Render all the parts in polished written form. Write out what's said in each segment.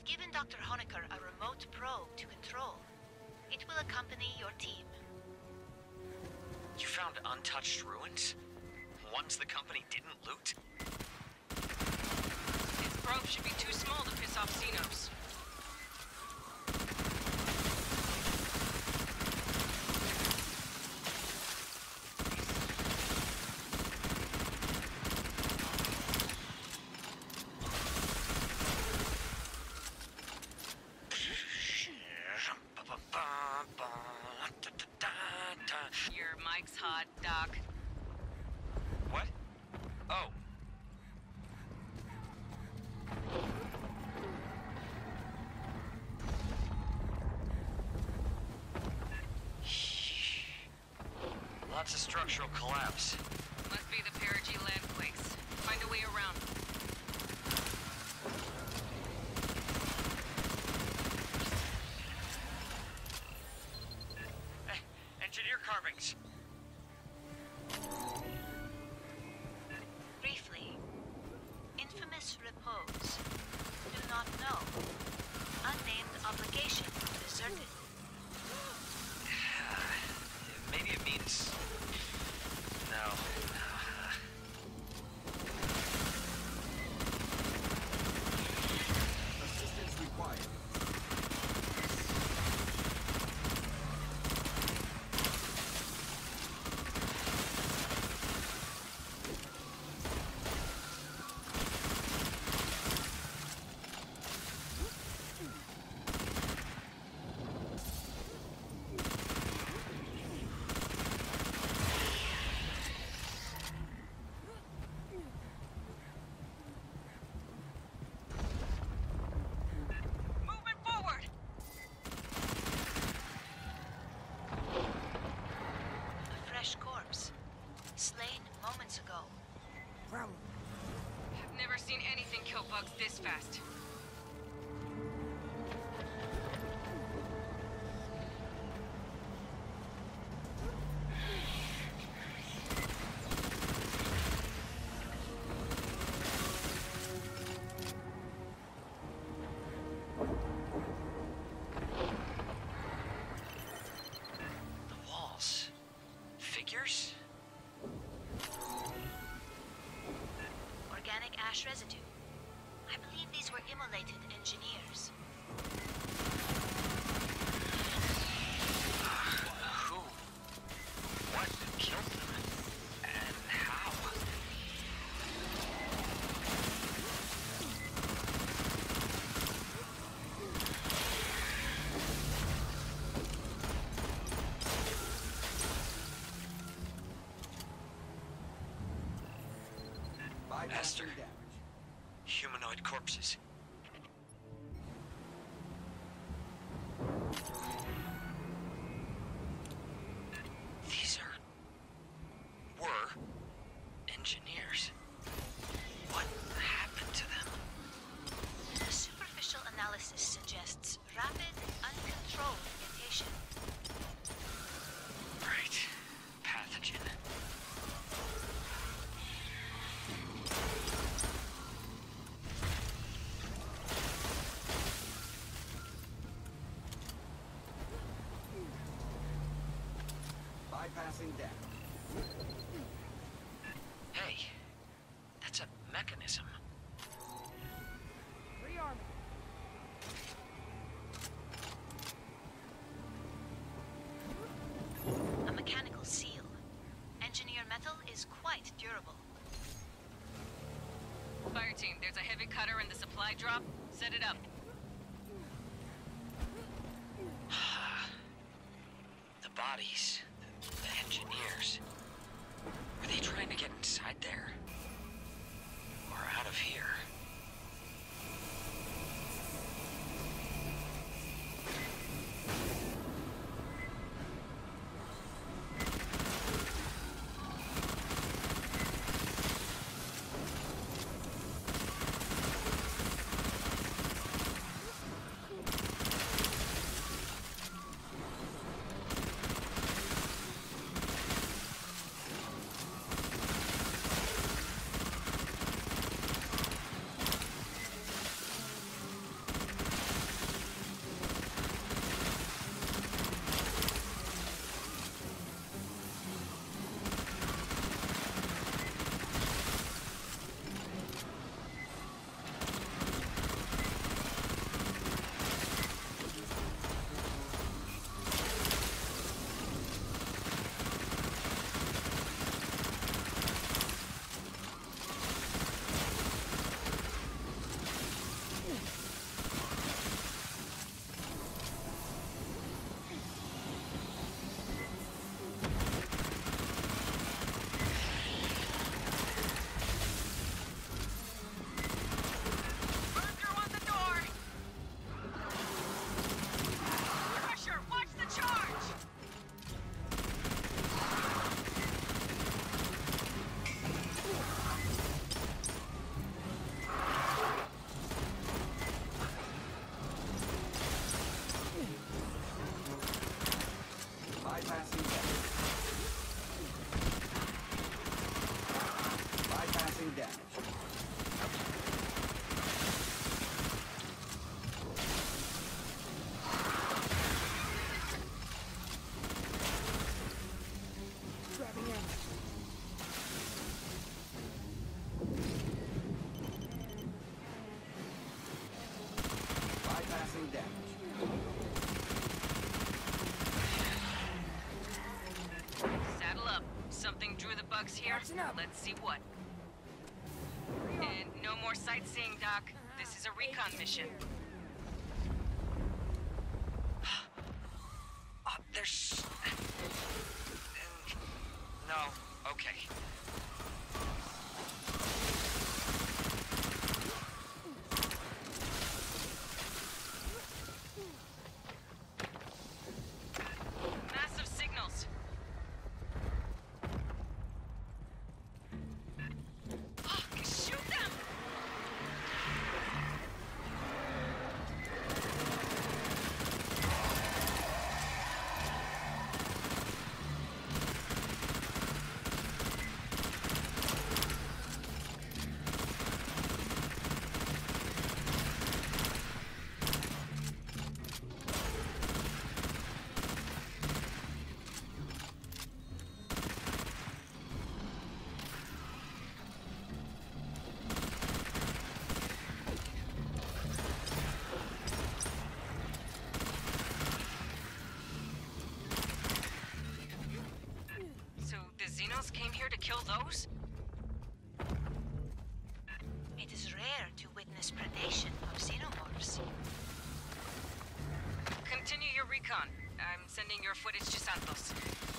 given Dr. Honecker a remote probe to control. It will accompany your team. You found untouched ruins? Ones the company didn't loot? Its probe should be too small to piss off Xenos. Your mic's hot, Doc. What? Oh. Lots of structural collapse. Must be the perigee landquakes. Find a way around. Engineer carvings. Briefly, infamous repose. Do not know. Unnamed obligation deserted. Maybe it means... No. Assistance required. Moving forward! A fresh corpse. Slain moments ago. I've never seen anything kill bugs this fast. The walls. Figures? Organic ash residue. I believe these were immolated engineers. Who? What killed them? And how? Esther. Bypassing damage. Humanoid corpses. These were engineers. What happened to them? The superficial analysis suggests rapid, uncontrolled mutation. Right. Pathogen. Bypassing damage. Hey, that's a mechanism. Rearming. A mechanical seal. Engineer metal is quite durable. Fire team, there's a heavy cutter in the supply drop. Set it up. The bodies. The engineers. Were they trying to get inside there? Or out of here? Bypassing damage. Bypassing damage. Grabbing in. Bypassing damage. Saddle up. Something drew the bugs here. Catching up. Let's see what. And no more sightseeing, Doc. This is a recon mission. There's... No, okay. Massive signals. Shoot them! So the Xenos came here to kill those? It is rare to witness predation of xenomorphs. Continue your recon. I'm sending your footage to Santos.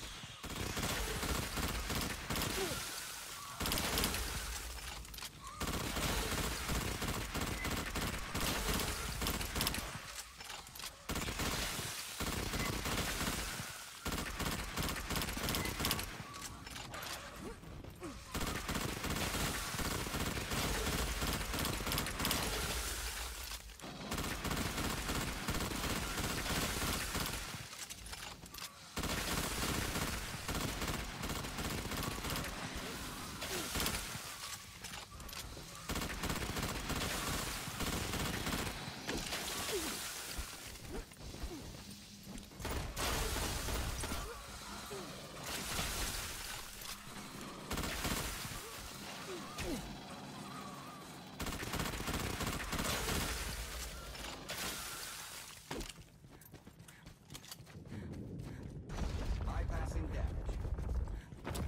Bypassing damage.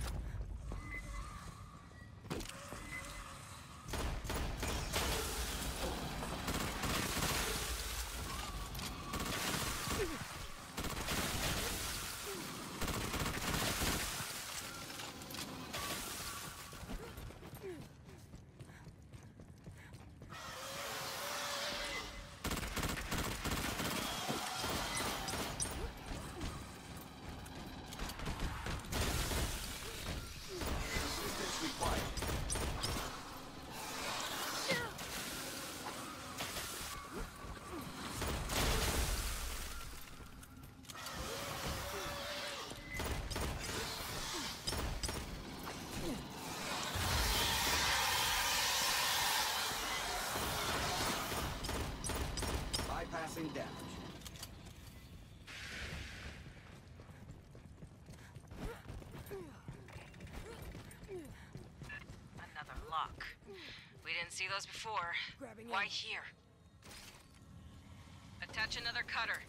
Assistance required. Bypassing damage. Another lock. We didn't see those before. Grabbing Why in. here? Attach another cutter.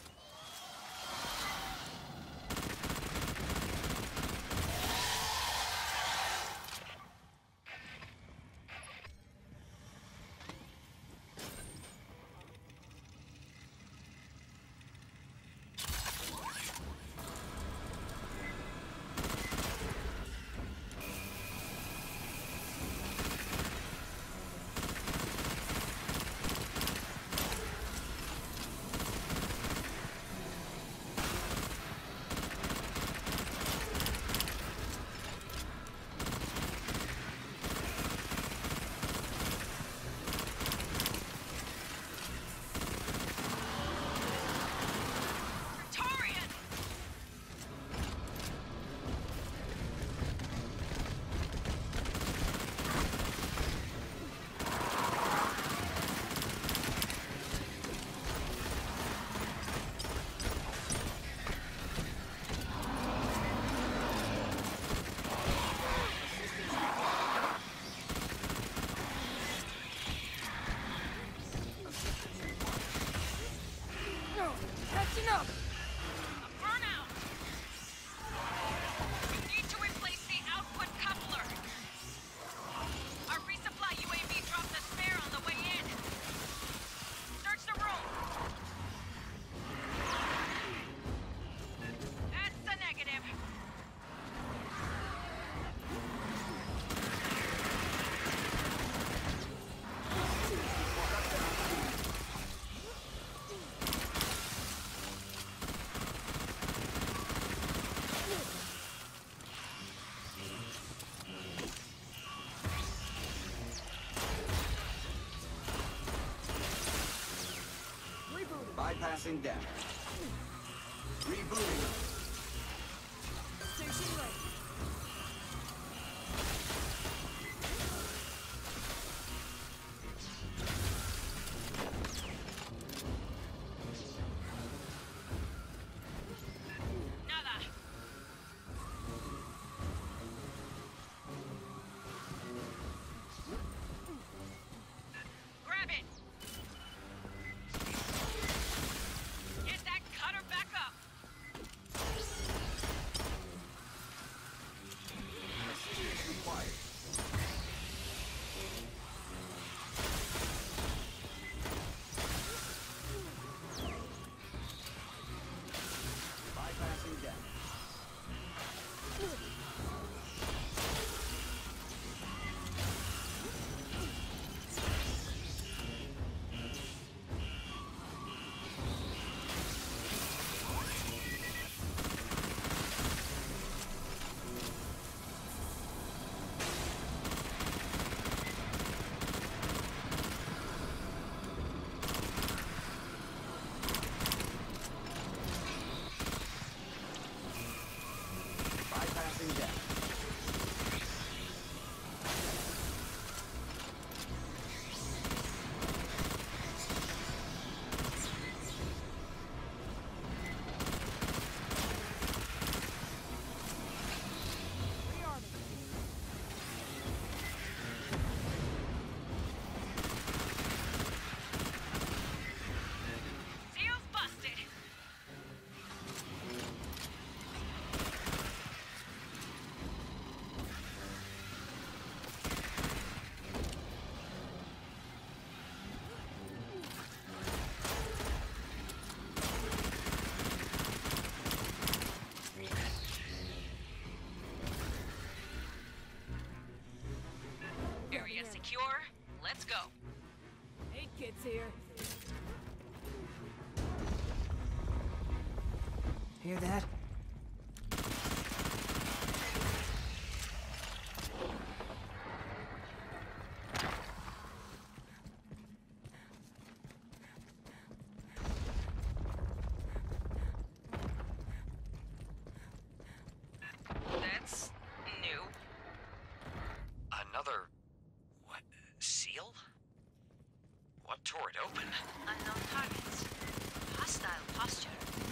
Bypassing damage. Rebooting. Station ready. Nada. Grab it. Get that cutter back up. Assistance required. Bypassing damage. Bypassing damage. Rearming. Seal's busted. Area secure. Let's go. Hey, kids here. Hear that? That's new. Another... what? Seal? What tore it open? Unknown targets. Hostile posture.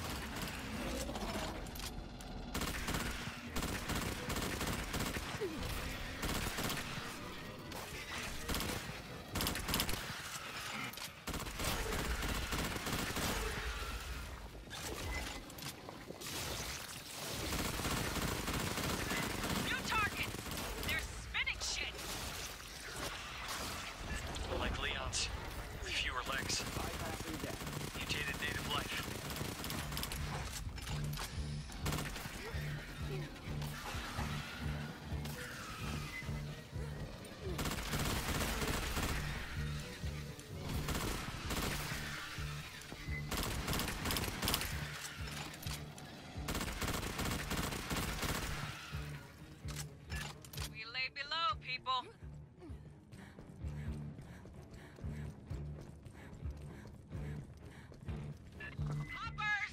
New target. They're spinning shit. Like Leon's. With fewer legs. Bypassing damage. Mutated native life. We lay below, people. Hoppers!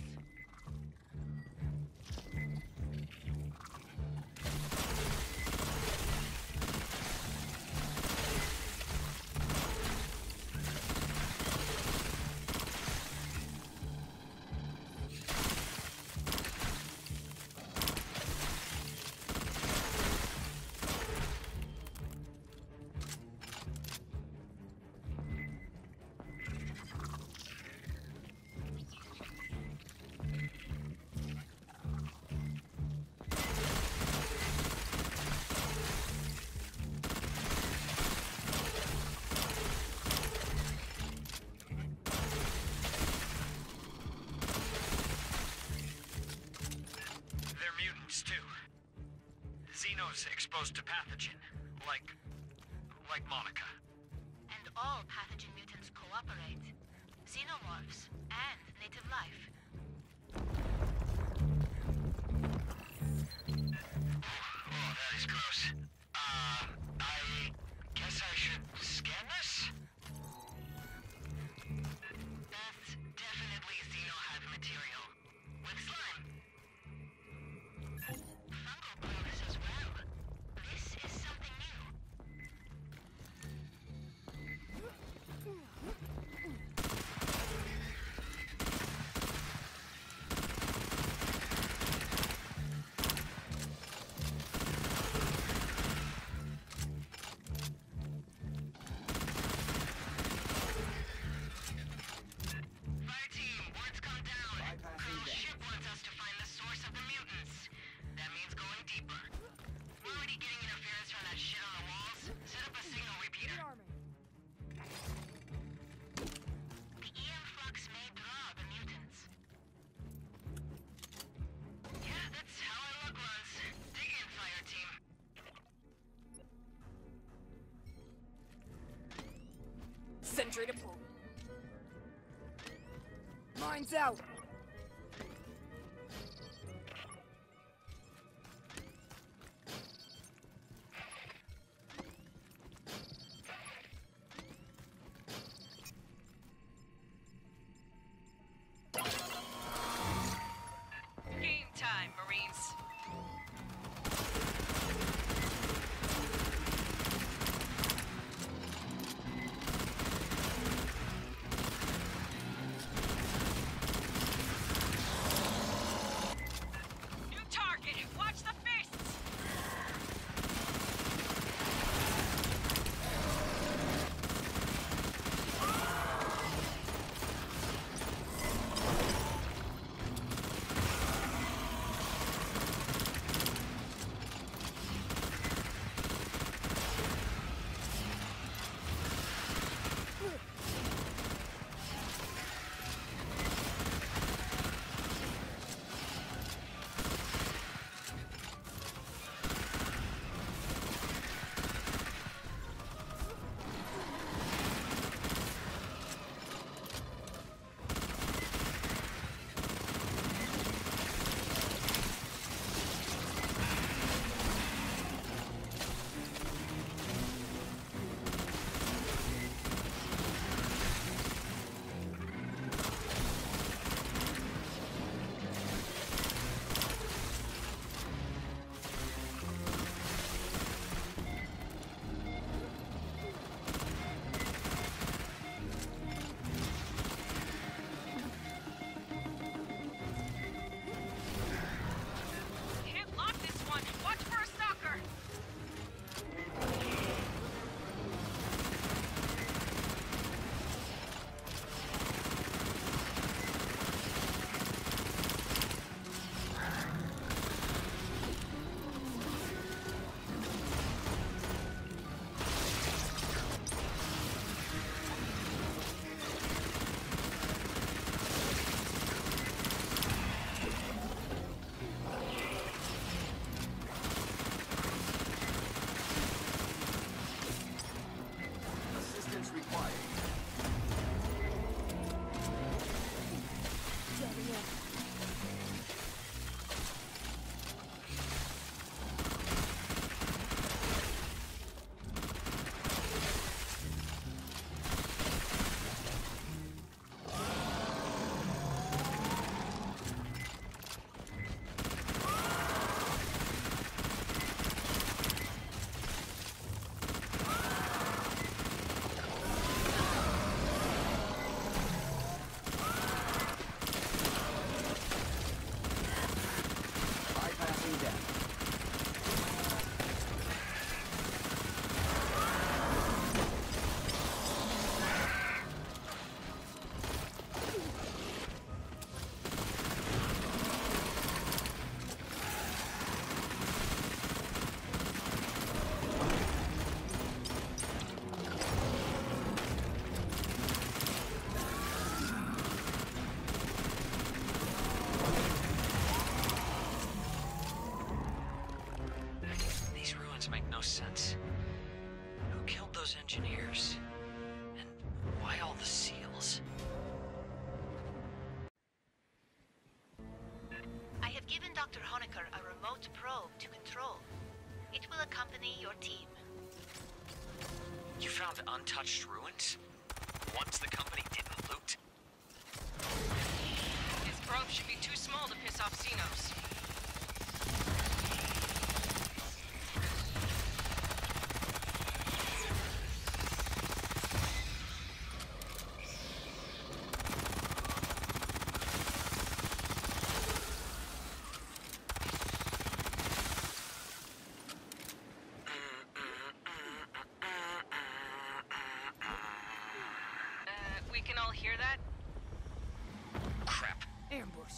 They're mutants, too. Xenos exposed to pathogen. Like Monica. And all pathogen mutants cooperate. Xenomorphs and native life. Oh, that is gross. I guess I should scan this? That's definitely infantry deployed. Mine's out. Game time, Marines. New target! Watch the fists! Can't lock this one. Watch for a stalker. Assistance required. Jetting in. Bypassing death. These ruins make no sense. Who killed those engineers? And why all the seals? I have given Dr. Honecker a remote probe to control. It will accompany your team. You found untouched ruins? Ones the company didn't loot? This probe should be too small to piss off Xenos. We can all hear that? Crap. Ambush.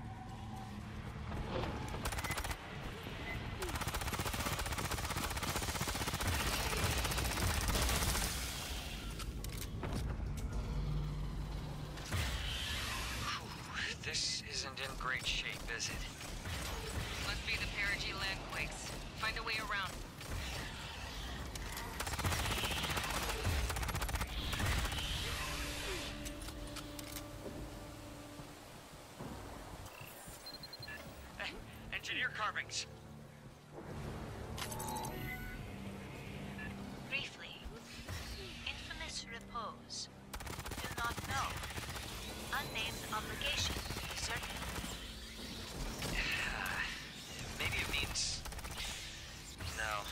This isn't in great shape, is it? Must be the perigee landquakes. Find a way around. engineer carvings. Briefly, infamous repose. Do not know. Unnamed obligation. Deserted. Maybe it means... No.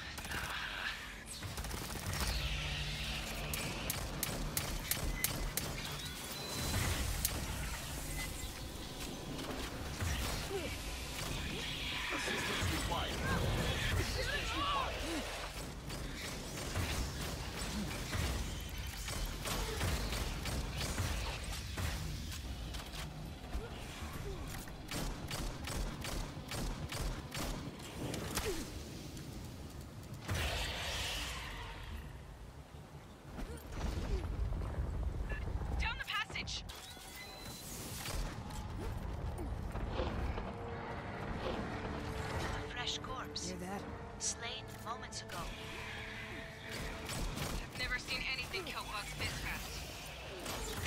Assistance required. Assistance required. Down the passage! A fresh corpse. Hear that? Slain moments ago. I've never seen anything kill bugs this fast.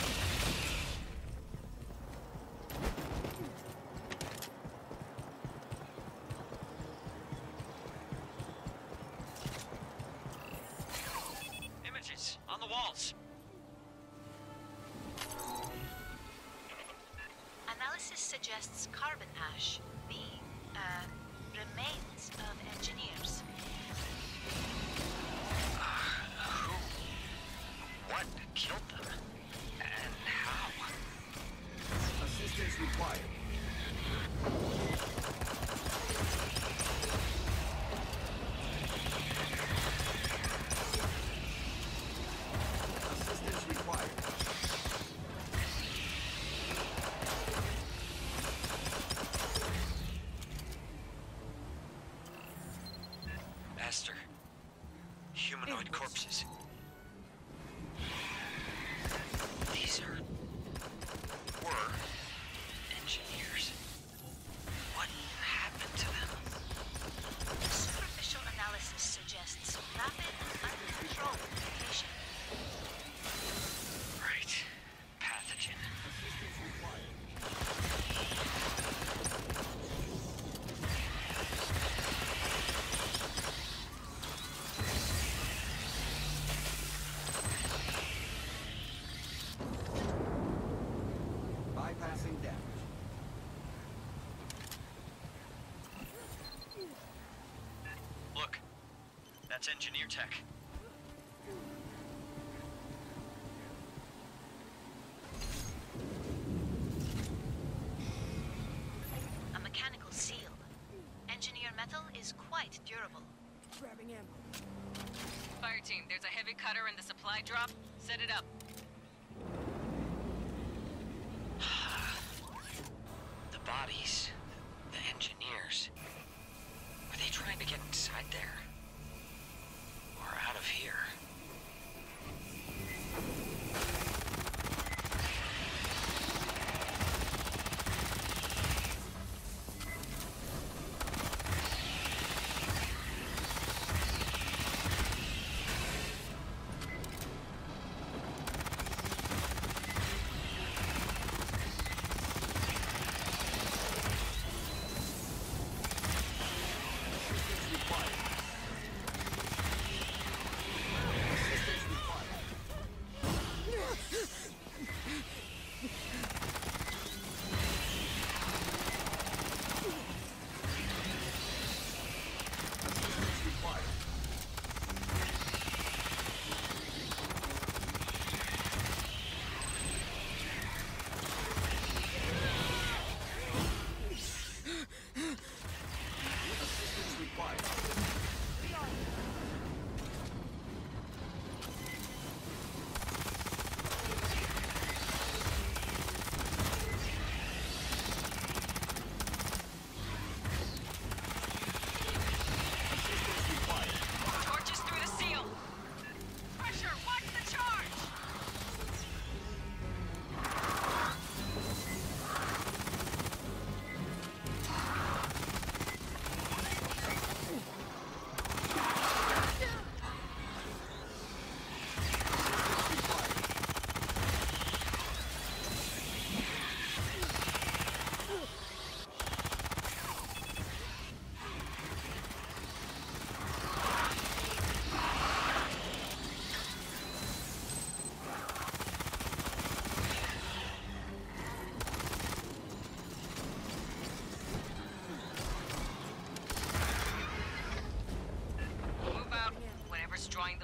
Images on the walls. Analysis suggests carbon ash, the remains of engineers. Who? What killed them? And how? Assistance required. Assistance required. Master. Humanoid corpses. These were engineers. What happened to them? Superficial analysis suggests rapid, uncontrolled mutation. Right. Pathogen. Assistance required. Bypassing damage. Look. That's engineer tech. A mechanical seal. Engineer metal is quite durable. Grabbing ammo. Fire team, there's a heavy cutter in the supply drop. Set it up. The bodies. The engineers. Were they trying to get inside there? Or out of here? Assistance required.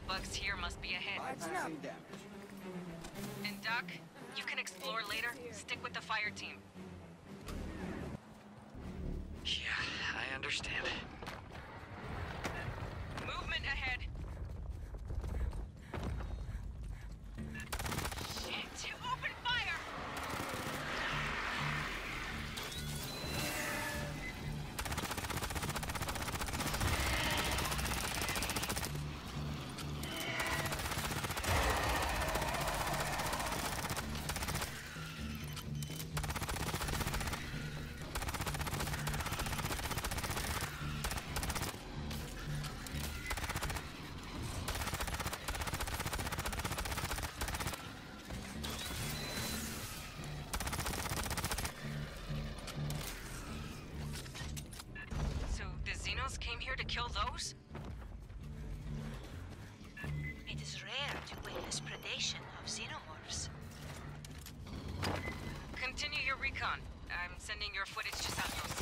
bugs here must be ahead. Bypassing damage. And Doc, you can explore later. Stick with the fire team. Yeah, I understand. Movement ahead. Shit! Open fire! So the Xenos came here to kill those? It is rare to witness predation of xenomorphs. Continue your recon. I'm sending your footage to Santos.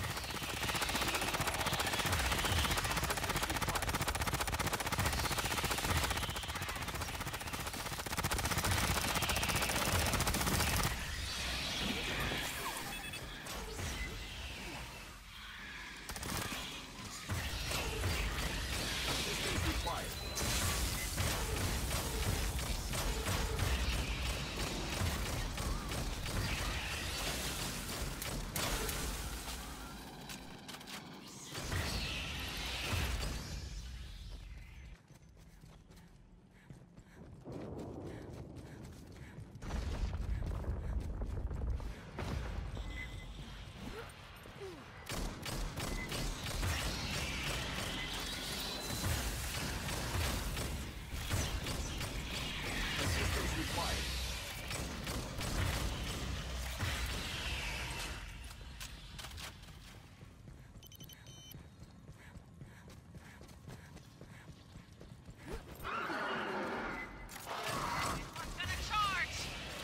Assistance required. Assistance required. Gonna charge!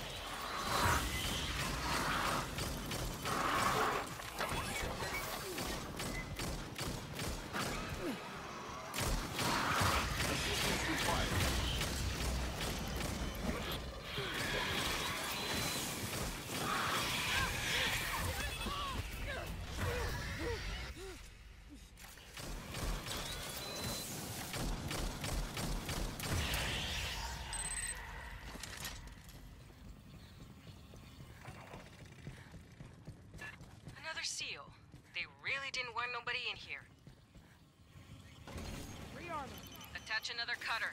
Assistance required. Another seal. They really didn't want nobody in here. Rearming. Attach another cutter.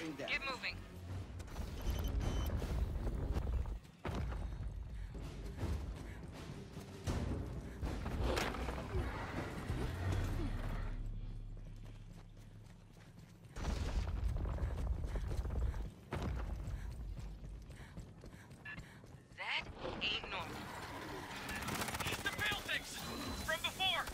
Reducing damage. Get moving. That ain't normal. The buildings! From before!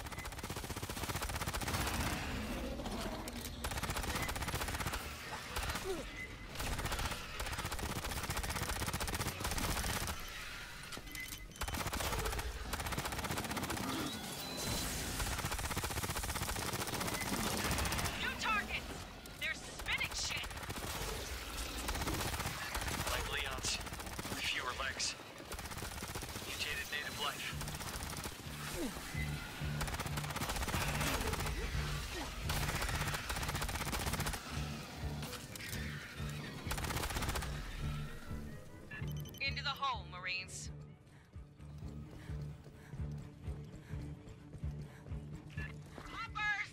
New targets! They're spinning shit! Like Leon's, with fewer legs. Mutated native life. Into the hole, Marines. Hoppers!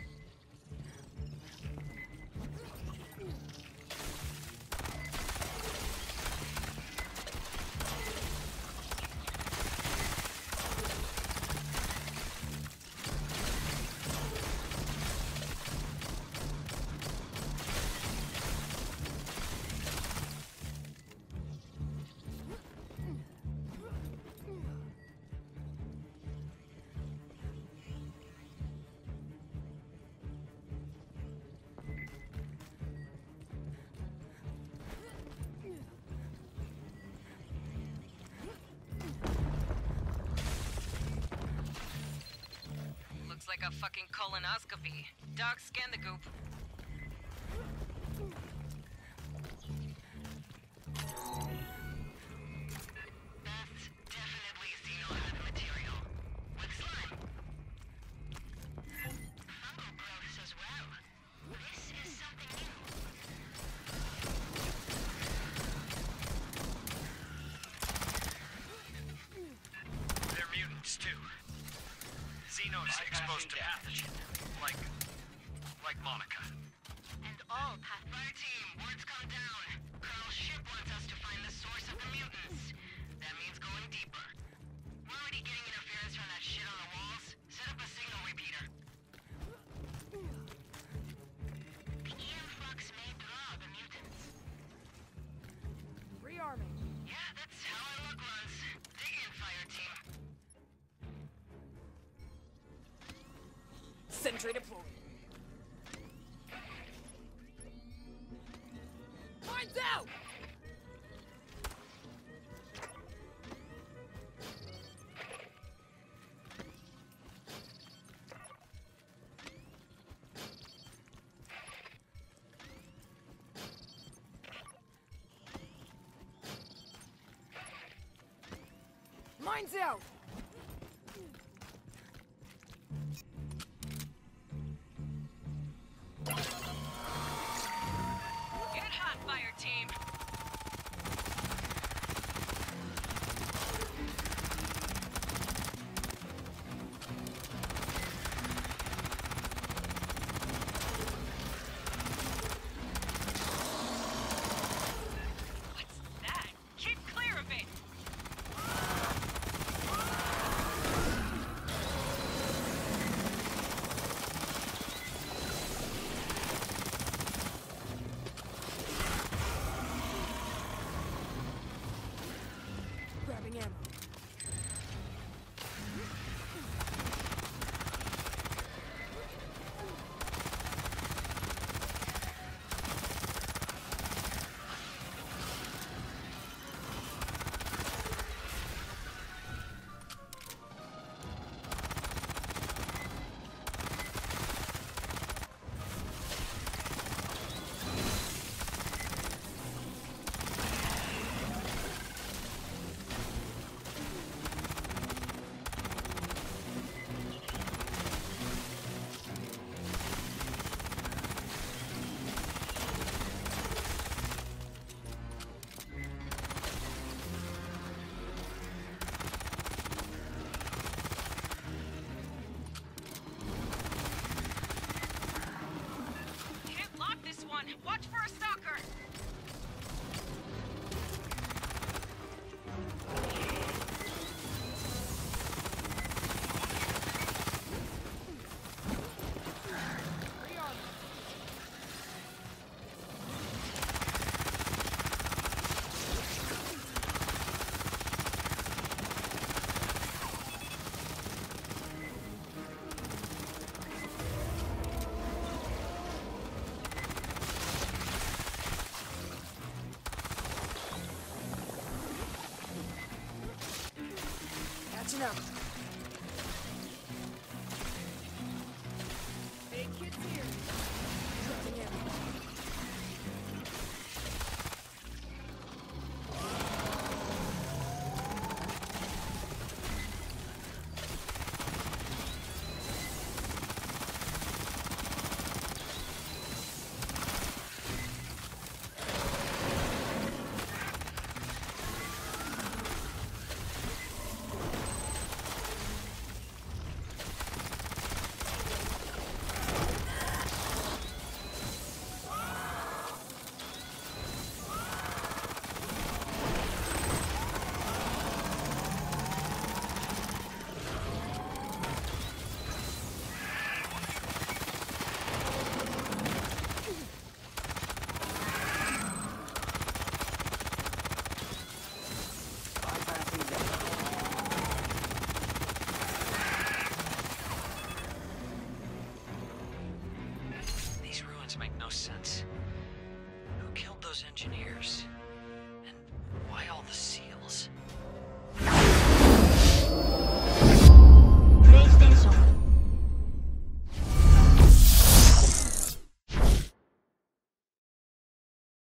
Looks like a fucking colonoscopy. Doc, scan the goop. That's definitely Xenohad material. With slime. Fungal growths as well. This is something new. They're mutants, too. Xenos exposed to pathogen. Like Monica. And all Pathfinder team, words come down. Colonel Ship wants us to find the source of the mutants. That means going deeper. We're already getting interference from that shit on the walls. Set up a signal repeater. The EM flux may draw the mutants. Rearming. Yeah, that's how our luck runs. Dig in, fire team. Sentry deployed. Mines out! Mines out! Get hot, fire team. What's that? Keep clear of it! Listen up. Hey, kids here. Trusting him. Bypassing them. These ruins make no sense. Who killed those engineers? And why all the seals?